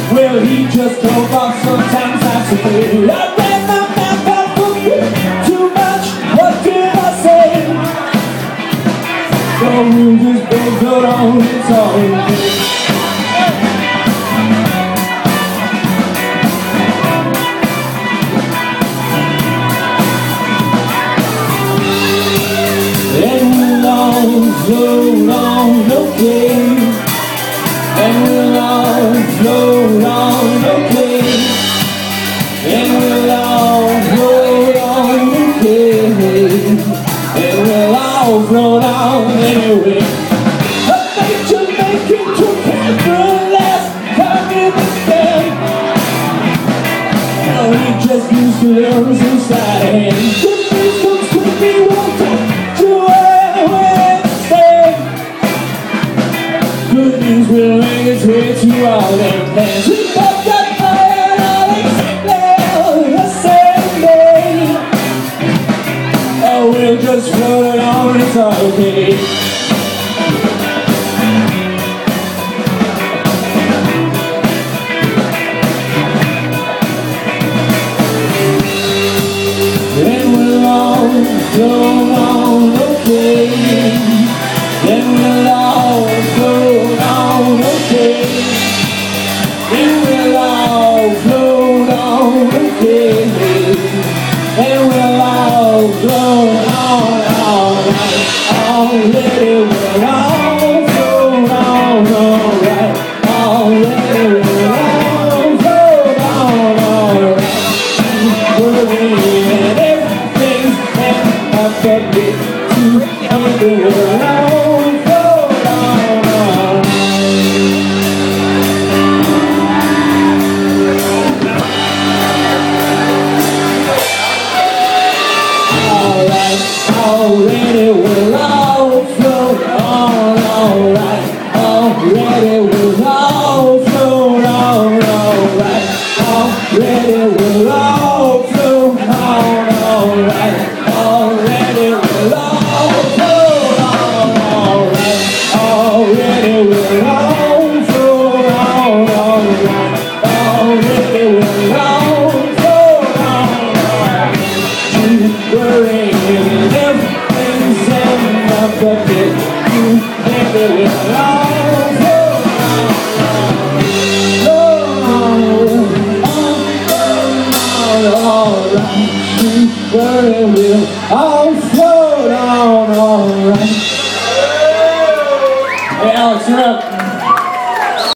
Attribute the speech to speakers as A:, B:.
A: Well, he just drove off, sometimes I say I ran my mouth out for you too much, what did I say? The rules is big, but on it's all okay. Float on, okay, and we'll all float on, okay, and we'll all float on, okay, and we'll all float on anyway. A nature making to can't last time in the stand. Now we just used to lose inside a hand. Good news comes to me one time. Good news will make its way to all them plans. We both got fired on the same day. Oh, we'll just float it on, it's all okay. Then we'll all float on, okay. Then we'll all float on, okay. Then we'll all float on, okay. Then we'll all float on, alright. Already we'll all float on, alright. Already we'll all float on, alright. Worrying and everything's perfect to underworld. Already we'll all float on, alright. Already we'll all float on, alright. Already we'll all float on, alright. Already we'll all float on, alright. Already we'll all float on, alright. Already we'll all float on, alright. Keep worrying. But you never will all float on, alright. You worry, we'll all float on, alright. Hey Alex, you're up.